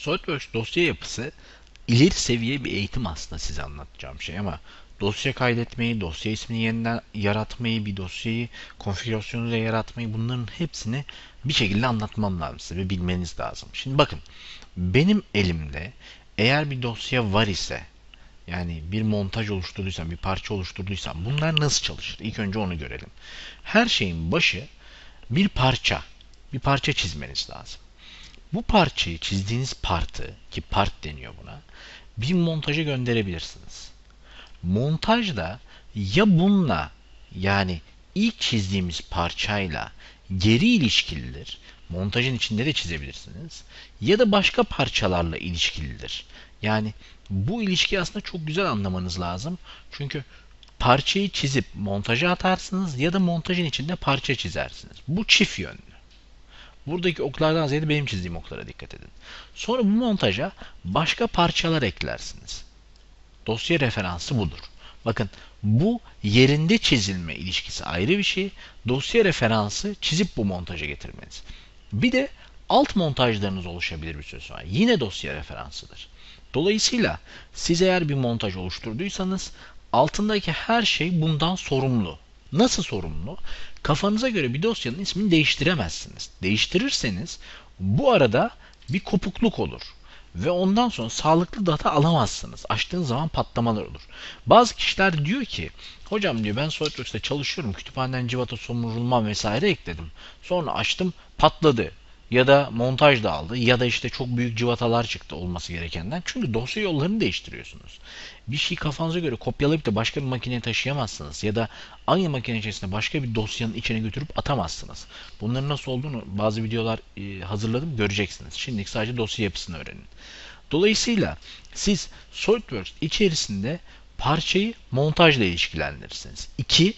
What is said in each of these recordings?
SolidWorks dosya yapısı ileri seviye bir eğitim aslında size anlatacağım şey ama dosya kaydetmeyi, dosya ismini yeniden yaratmayı, bir dosyayı konfigürasyonuyla yaratmayı bunların hepsini bir şekilde anlatmam lazım size ve bilmeniz lazım. Şimdi bakın benim elimde eğer bir dosya var ise yani bir montaj oluşturduysam, bir parça oluşturduysam bunlar nasıl çalışır? İlk önce onu görelim. Her şeyin başı bir parça. Bir parça çizmeniz lazım. Bu parçayı çizdiğiniz partı ki part deniyor buna bir montaja gönderebilirsiniz. Montajda ya bununla yani ilk çizdiğimiz parçayla geri ilişkilidir. Montajın içinde de çizebilirsiniz. Ya da başka parçalarla ilişkilidir. Yani bu ilişkiyi aslında çok güzel anlamanız lazım. Çünkü parçayı çizip montaja atarsınız ya da montajın içinde parça çizersiniz. Bu çift yönlü. Buradaki oklardan ziyade benim çizdiğim oklara dikkat edin. Sonra bu montaja başka parçalar eklersiniz. Dosya referansı budur. Bakın bu yerinde çizilme ilişkisi ayrı bir şey. Dosya referansı çizip bu montaja getirmeniz. Bir de alt montajlarınız oluşabilir bir süre sonra. Yine dosya referansıdır. Dolayısıyla siz eğer bir montaj oluşturduysanız altındaki her şey bundan sorumlu. Nasıl sorumlu? Kafanıza göre bir dosyanın ismini değiştiremezsiniz. Değiştirirseniz bu arada bir kopukluk olur. Ve ondan sonra sağlıklı data alamazsınız. Açtığınız zaman patlamalar olur. Bazı kişiler diyor ki hocam diyor ben SolidWorks'te çalışıyorum. Kütüphaneden civata somurulma vesaire ekledim. Sonra açtım patladı. Ya da montaj da aldı ya da işte çok büyük cıvatalar çıktı olması gerekenden. Çünkü dosya yollarını değiştiriyorsunuz. Bir şeyi kafanıza göre kopyalayıp da başka bir makineye taşıyamazsınız. Ya da aynı makine içerisinde başka bir dosyanın içine götürüp atamazsınız. Bunların nasıl olduğunu bazı videolar hazırladım göreceksiniz. Şimdilik sadece dosya yapısını öğrenin. Dolayısıyla siz SolidWorks içerisinde parçayı montajla ilişkilendirirsiniz. 2.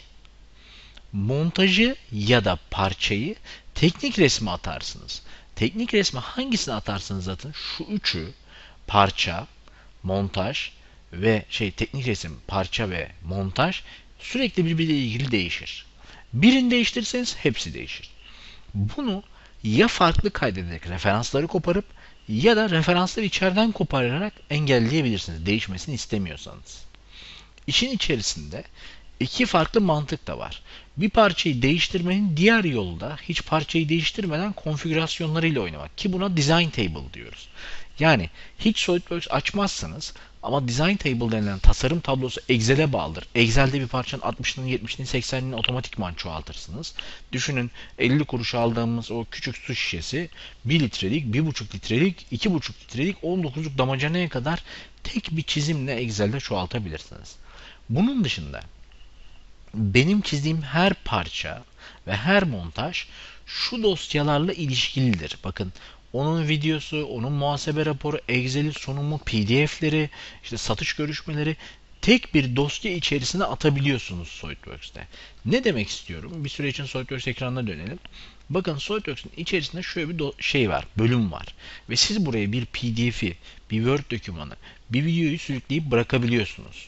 Montajı ya da parçayı teknik resme atarsınız. Teknik resme hangisini atarsanız atın şu üçü parça, montaj ve teknik resim, parça ve montaj sürekli birbiriyle ilgili değişir. Birini değiştirirseniz hepsi değişir. Bunu ya farklı kaydederek referansları koparıp ya da referansları içeriden kopararak engelleyebilirsiniz değişmesini istemiyorsanız. İşin içerisinde iki farklı mantık da var. Bir parçayı değiştirmenin diğer yolu da hiç parçayı değiştirmeden konfigürasyonlarıyla oynamak ki buna design table diyoruz. Yani hiç SolidWorks açmazsanız ama design table denilen tasarım tablosu Excel'e bağlıdır. Excel'de bir parçanın 60'ını, 70'ini, 80'ini otomatikman çoğaltırsınız. Düşünün 50 kuruş aldığımız o küçük su şişesi 1 litrelik, 1,5 litrelik, 2,5 litrelik 19'luk damacanaya kadar tek bir çizimle Excel'de çoğaltabilirsiniz. Bunun dışında benim çizdiğim her parça ve her montaj şu dosyalarla ilişkilidir. Bakın onun videosu, onun muhasebe raporu, Excel'i sunumu, PDF'leri, işte satış görüşmeleri tek bir dosya içerisine atabiliyorsunuz SolidWorks'te. Ne demek istiyorum? Bir süre için SolidWorks ekranına dönelim. Bakın SolidWorks'ın içerisinde şöyle bir şey var, bölüm var. Ve siz buraya bir PDF'i, bir Word dokümanı, bir videoyu sürükleyip bırakabiliyorsunuz.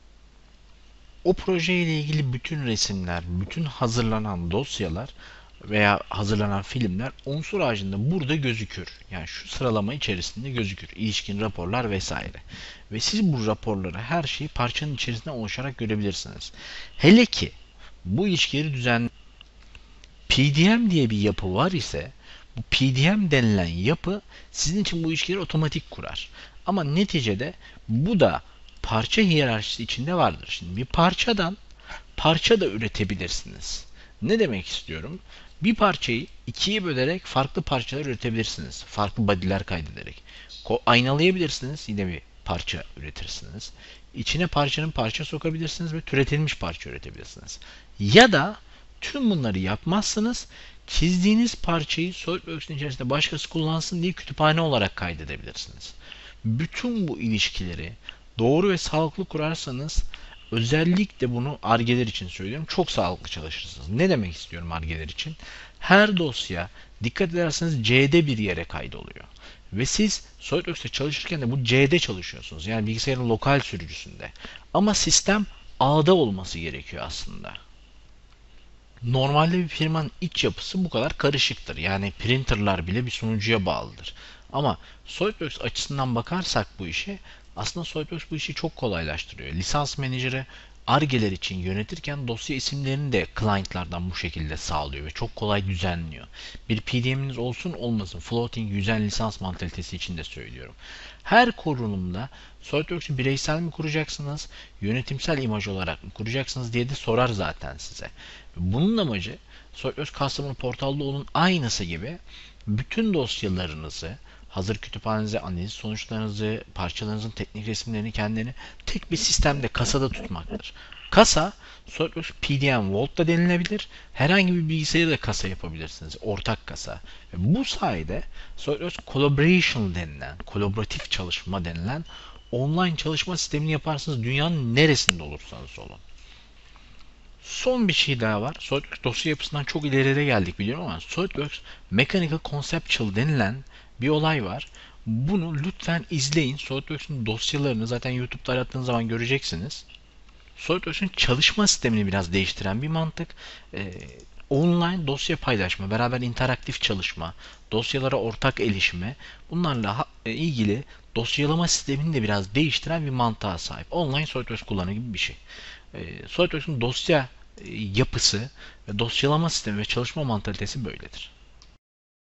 O proje ile ilgili bütün resimler, bütün hazırlanan dosyalar veya hazırlanan filmler unsur ağacında burada gözükür. Yani şu sıralama içerisinde gözükür. İlişkin raporlar vesaire. Ve siz bu raporları her şeyi parçanın içerisinde oluşarak görebilirsiniz. Hele ki bu ilişkileri düzenli PDM diye bir yapı var ise bu PDM denilen yapı sizin için bu ilişkileri otomatik kurar. Ama neticede bu da parça hiyerarşisi içinde vardır. Şimdi bir parçadan parça da üretebilirsiniz. Ne demek istiyorum? Bir parçayı ikiye bölerek farklı parçalar üretebilirsiniz. Farklı body'ler kaydederek. Aynalayabilirsiniz. Yine bir parça üretirsiniz. İçine parçanın parça sokabilirsiniz ve türetilmiş parça üretebilirsiniz. Ya da tüm bunları yapmazsınız. Çizdiğiniz parçayı SolidWorks'ün içerisinde başkası kullansın diye kütüphane olarak kaydedebilirsiniz. Bütün bu ilişkileri doğru ve sağlıklı kurarsanız özellikle bunu Ar-Ge'ler için söylüyorum. Çok sağlıklı çalışırsınız. Ne demek istiyorum Ar-Ge'ler için? Her dosya dikkat ederseniz C'de bir yere kaydoluyor. Ve siz SolidWorks'te çalışırken de bu C'de çalışıyorsunuz. Yani bilgisayarın lokal sürücüsünde. Ama sistem A'da olması gerekiyor aslında. Normalde bir firmanın iç yapısı bu kadar karışıktır. Yani printerlar bile bir sunucuya bağlıdır. Ama SolidWorks açısından bakarsak bu işe, aslında SolidWorks bu işi çok kolaylaştırıyor. Lisans menajeri Ar-Ge'ler için yönetirken dosya isimlerini de client'lardan bu şekilde sağlıyor ve çok kolay düzenliyor. Bir PDM'iniz olsun olmasın, floating yüzen lisans mantalitesi için de söylüyorum. Her kurulumda SolidWorks'ü bireysel mi kuracaksınız, yönetimsel imaj olarak mı kuracaksınız diye de sorar zaten size. Bunun amacı SolidWorks Customer Portal'da onun aynısı gibi bütün dosyalarınızı, hazır kütüphanenize, analiz sonuçlarınızı, parçalarınızın teknik resimlerini, kendini tek bir sistemde, kasada tutmaktır. Kasa, SolidWorks PDM Vault da denilebilir. Herhangi bir bilgisayarı da kasa yapabilirsiniz. Ortak kasa. Ve bu sayede SolidWorks Collaboration denilen, kolaboratif çalışma denilen online çalışma sistemini yaparsınız dünyanın neresinde olursanız olun. Son bir şey daha var. SolidWorks dosya yapısından çok ileride geldik biliyorum ama SolidWorks Mechanical Conceptual denilen bir olay var. Bunu lütfen izleyin. SolidWorks'un dosyalarını zaten YouTube'da arattığınız zaman göreceksiniz. SolidWorks'un çalışma sistemini biraz değiştiren bir mantık. Online dosya paylaşma, beraber interaktif çalışma, dosyalara ortak erişime, bunlarla ilgili dosyalama sistemini de biraz değiştiren bir mantığa sahip. Online SolidWorks kullanımı gibi bir şey. SolidWorks'un dosya yapısı ve dosyalama sistemi ve çalışma mantalitesi böyledir.